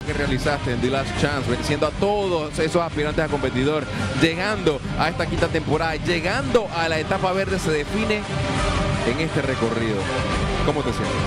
que realizaste en The Last Chance, venciendo a todos esos aspirantes a competidor, llegando a esta quinta temporada, llegando a la etapa verde, se define en este recorrido. ¿Cómo te sientes?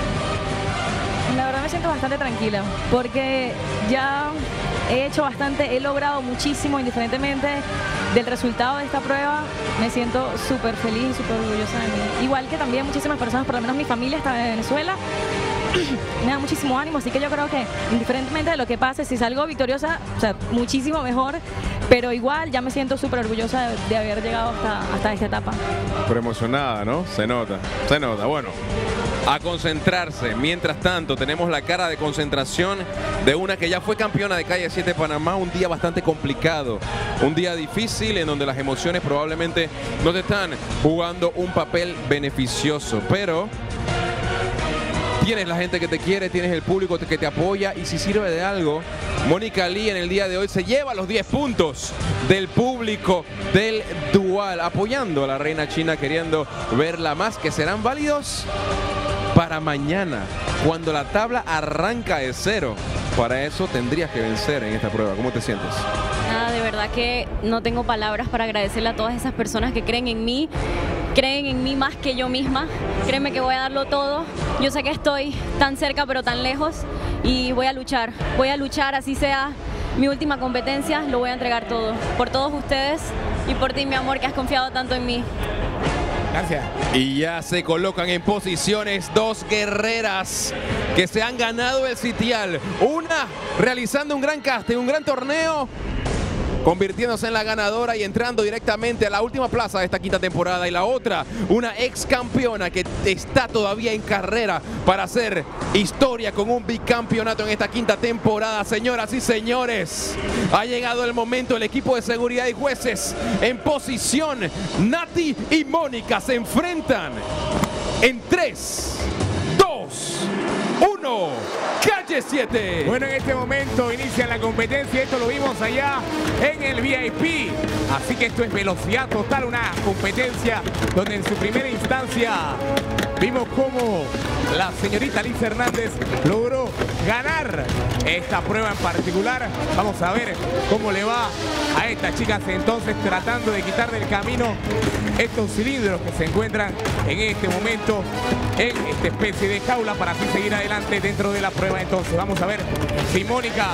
La verdad me siento bastante tranquila, porque ya he hecho bastante, he logrado muchísimo, indiferentemente del resultado de esta prueba. Me siento súper feliz y súper orgullosa de mí. Igual que también muchísimas personas, por lo menos mi familia está en Venezuela, me da muchísimo ánimo, así que yo creo que indiferentemente de lo que pase, si salgo victoriosa, o sea, muchísimo mejor, pero igual ya me siento súper orgullosa de haber llegado hasta esta etapa. Pero emocionada, ¿no? Se nota, se nota. Bueno, a concentrarse. Mientras tanto, tenemos la cara de concentración de una que ya fue campeona de Calle 7 Panamá. Un día bastante complicado, un día difícil en donde las emociones probablemente no te están jugando un papel beneficioso, pero tienes la gente que te quiere, tienes el público que te apoya, y si sirve de algo, Mónica Lee en el día de hoy se lleva los 10 puntos del público del Dual, apoyando a la reina china, queriendo verla más, que serán válidos para mañana, cuando la tabla arranca de cero. Para eso tendrías que vencer en esta prueba. ¿Cómo te sientes? Nada, de verdad que no tengo palabras para agradecerle a todas esas personas que creen en mí más que yo misma. Créeme que voy a darlo todo. Yo sé que estoy tan cerca pero tan lejos, y voy a luchar, así sea mi última competencia, lo voy a entregar todo, por todos ustedes y por ti, mi amor, que has confiado tanto en mí. Gracias. Y ya se colocan en posiciones dos guerreras que se han ganado el sitial. Una realizando un gran casting, un gran torneo, convirtiéndose en la ganadora y entrando directamente a la última plaza de esta quinta temporada. Y la otra, una ex campeona que está todavía en carrera para hacer historia con un bicampeonato en esta quinta temporada. Señoras y señores, ha llegado el momento. El equipo de seguridad y jueces en posición. Nati y Mónica se enfrentan en 3, 2, 1. Calle 7. Bueno, en este momento inicia la competencia. Esto lo vimos allá en el VIP. Así que esto es velocidad total, una competencia donde en su primera instancia vimos cómo la señorita Liz Hernández logró ganar esta prueba en particular. Vamos a ver cómo le va a estas chicas entonces, tratando de quitar del camino estos cilindros que se encuentran en este momento en esta especie de jaula, para así seguir adelante dentro de la prueba. Entonces vamos a ver si Mónica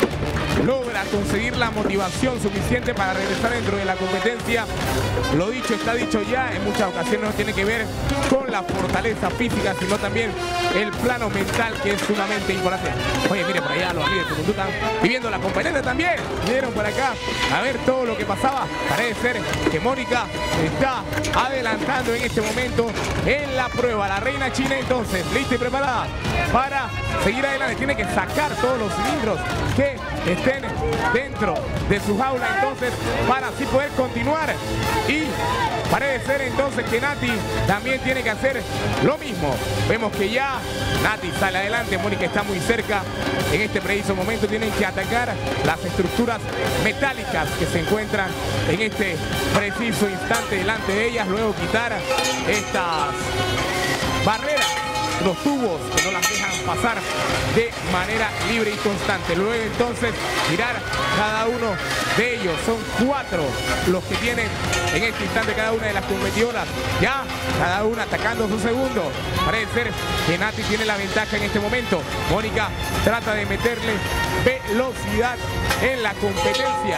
logra conseguir la motivación suficiente para regresar dentro de la competencia. Lo dicho está dicho ya, en muchas ocasiones no tiene que ver con la fortaleza física, sino también el plano mental, que es sumamente importante. Oye, mire por allá, los amigos de Tucumán están viviendo la competencia también. Vinieron por acá a ver todo lo que pasaba. Parece ser que Mónica está adelantando en este momento en la prueba. La reina china entonces, lista y preparada para seguir adelante. Tiene que sacar todos los cilindros que estén dentro de su jaula entonces, para así poder continuar. Y parece ser entonces que Nati también tiene que hacer lo mismo. Vemos que ya Nati sale adelante, Mónica está muy cerca. En este preciso momento tienen que atacar las estructuras metálicas que se encuentran en este preciso instante delante de ellas, luego quitar estas barreras, los tubos que no las dejan pasar de manera libre y constante. Luego entonces girar cada uno de ellos. Son 4 los que tienen en este instante cada una de las competidoras. Ya cada una atacando su segundo. Parece ser que Nati tiene la ventaja en este momento. Mónica trata de meterle velocidad en la competencia.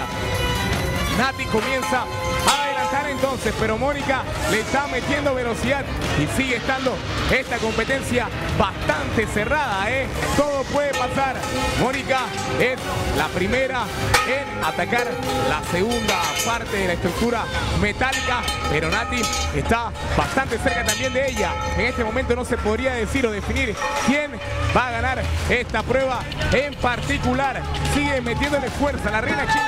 Nati comienza a adelantar entonces, pero Mónica le está metiendo velocidad y sigue estando esta competencia bastante cerrada, ¿eh? Todo puede pasar. Mónica es la primera en atacar la segunda parte de la estructura metálica, pero Nati está bastante cerca también de ella. En este momento no se podría decir o definir quién va a ganar esta prueba en particular. Sigue metiéndole fuerza la reina china.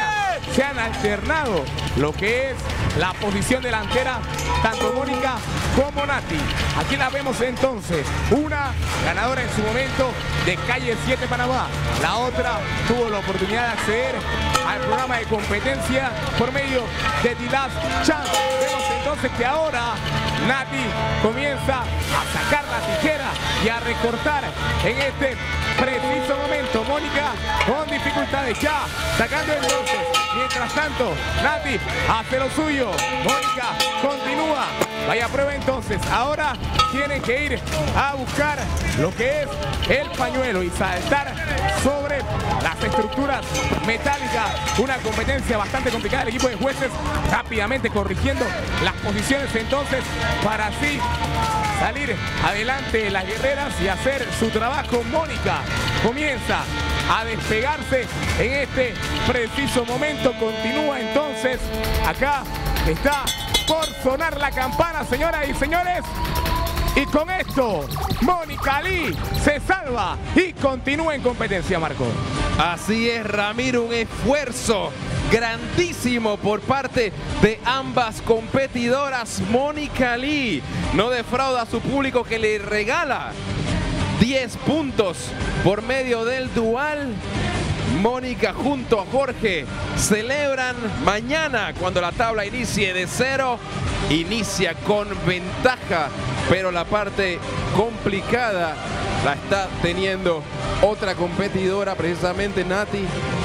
se han alternado lo que es la posición delantera, tanto Mónica como Nati. Aquí la vemos entonces, una ganadora en su momento de Calle 7 Panamá, la otra tuvo la oportunidad de acceder al programa de competencia por medio de The Last Chance. Vemos entonces que ahora Nati comienza a sacar la tijera y a recortar en este preciso momento. Mónica con dificultades ya sacando entonces. Mientras tanto, Nati hace lo suyo. Mónica continúa. Vaya prueba entonces. Ahora tienen que ir a buscar lo que es el pañuelo y saltar sobre las estructuras metálicas. Una competencia bastante complicada. El equipo de jueces rápidamente corrigiendo las posiciones entonces para así salir adelante las guerreras y hacer su trabajo. Mónica comienza a despegarse en este preciso momento. Continúa entonces. Acá está por sonar la campana, señoras y señores. Y con esto, Mónica Lee se salva y continúa en competencia, Marco. Así es, Ramiro, un esfuerzo grandísimo por parte de ambas competidoras. Mónica Lee no defrauda a su público, que le regala 10 puntos por medio del dual. Mónica junto a Jorge celebran mañana, cuando la tabla inicie de 0, inicia con ventaja, pero la parte complicada la está teniendo otra competidora, precisamente Nati,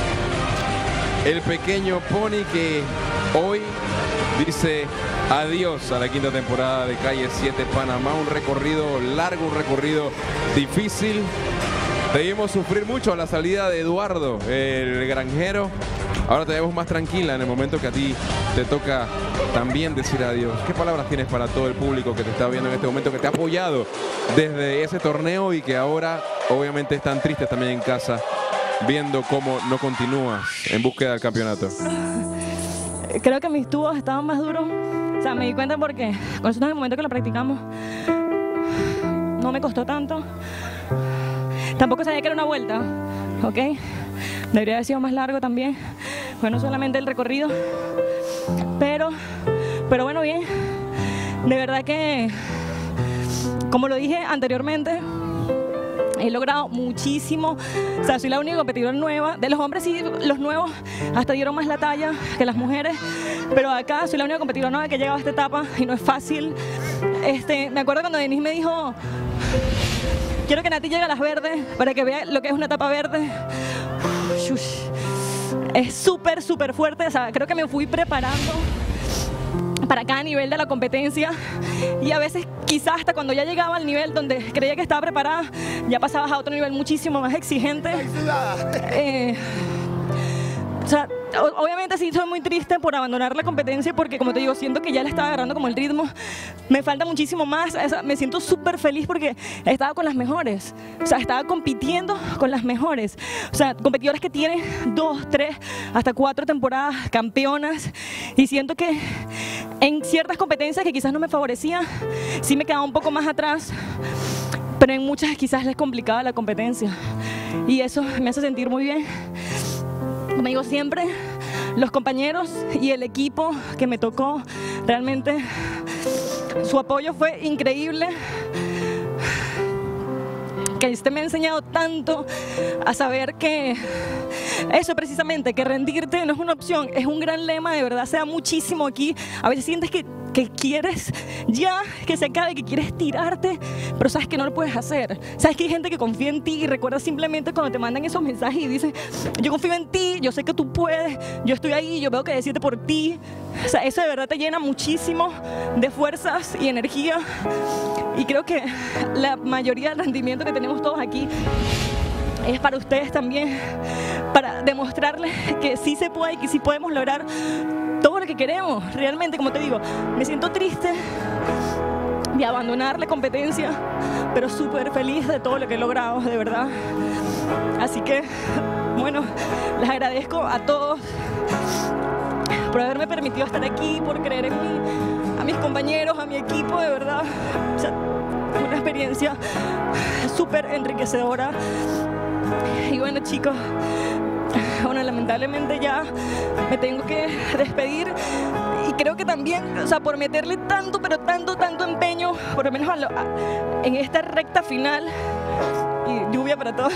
el pequeño pony, que hoy dice adiós a la quinta temporada de Calle 7 Panamá. Un recorrido largo, un recorrido difícil. Debimos sufrir mucho a la salida de Eduardo, el granjero. Ahora te vemos más tranquila en el momento que a ti te toca también decir adiós. ¿Qué palabras tienes para todo el público que te está viendo en este momento, que te ha apoyado desde ese torneo y que ahora obviamente están tristes también en casa, viendo cómo no continúas en búsqueda del campeonato? Creo que mis tubos estaban más duros. O sea, me di cuenta porque con nosotros en el momento que lo practicamos no me costó tanto. Tampoco sabía que era una vuelta, ¿ok? Debería haber sido más largo también. Bueno, solamente el recorrido. Pero bueno, bien. De verdad que, como lo dije anteriormente, he logrado muchísimo. O sea, soy la única competidora nueva. De los hombres, sí, los nuevos hasta dieron más la talla que las mujeres. Pero acá soy la única competidora nueva que ha llegado a esta etapa y no es fácil. Me acuerdo cuando Denise me dijo: quiero que Nati llegue a las verdes para que vea lo que es una etapa verde. Es súper, súper fuerte. O sea, creo que me fui preparando para cada nivel de la competencia, y a veces quizás hasta cuando ya llegaba al nivel donde creía que estaba preparada, ya pasabas a otro nivel muchísimo más exigente. O sea, obviamente sí soy muy triste por abandonar la competencia, porque como te digo, siento que ya le estaba agarrando como el ritmo. Me falta muchísimo más. O sea, me siento súper feliz porque estaba con las mejores. O sea, estaba compitiendo con las mejores. O sea, competidoras que tienen 2, 3, hasta 4 temporadas, campeonas. Y siento que en ciertas competencias que quizás no me favorecían, sí me quedaba un poco más atrás, pero en muchas quizás les complicaba la competencia. Y eso me hace sentir muy bien. Como digo siempre, los compañeros y el equipo que me tocó, realmente su apoyo fue increíble. Que me ha enseñado tanto a saber que eso precisamente, que rendirte no es una opción, es un gran lema. De verdad, se da muchísimo aquí. A veces sientes que quieres ya que se acabe, que quieres tirarte, pero sabes que no lo puedes hacer. Sabes que hay gente que confía en ti y recuerda simplemente cuando te mandan esos mensajes y dicen: yo confío en ti, yo sé que tú puedes, yo estoy ahí, yo veo que decirte por ti. O sea, eso de verdad te llena muchísimo de fuerzas y energía, y creo que la mayoría del rendimiento que tenemos todos aquí es para ustedes también, para demostrarles que sí se puede y que sí podemos lograr todo lo que queremos. Realmente, como te digo, me siento triste de abandonar la competencia, pero súper feliz de todo lo que he logrado, de verdad. Así que, bueno, les agradezco a todos por haberme permitido estar aquí, por creer en mí, a mis compañeros, a mi equipo, de verdad. O sea, fue una experiencia súper enriquecedora. Y bueno, chicos, bueno, lamentablemente ya me tengo que despedir. Y creo que también, o sea, por meterle tanto, pero tanto empeño, por lo menos en esta recta final, y lluvia para todos,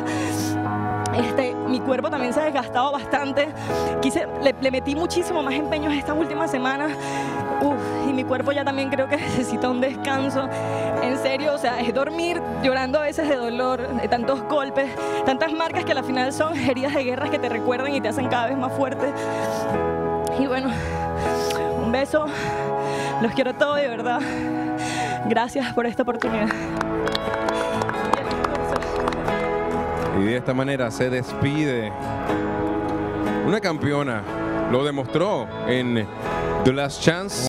mi cuerpo también se ha desgastado bastante. Le metí muchísimo más empeño estas últimas semanas. Y mi cuerpo ya también creo que necesita un descanso. En serio, o sea, es dormir llorando a veces de dolor, de tantos golpes, tantas marcas que al final son heridas de guerra que te recuerdan y te hacen cada vez más fuerte. Y bueno, un beso, los quiero todos de verdad. Gracias por esta oportunidad. Y de esta manera se despide una campeona. Lo demostró en The Last Chance.